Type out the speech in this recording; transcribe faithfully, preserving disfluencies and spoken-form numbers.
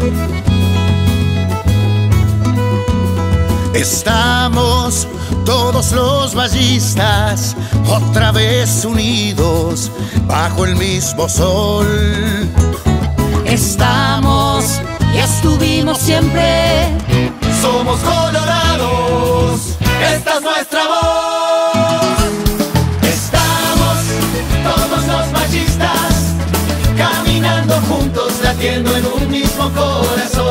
Estamos todos los vallistas otra vez unidos bajo el mismo sol. Estamos y estuvimos siempre. Somos colorados, esta es nuestra voz. Estamos todos los vallistas caminando juntos, latiendo en un mismo corazón.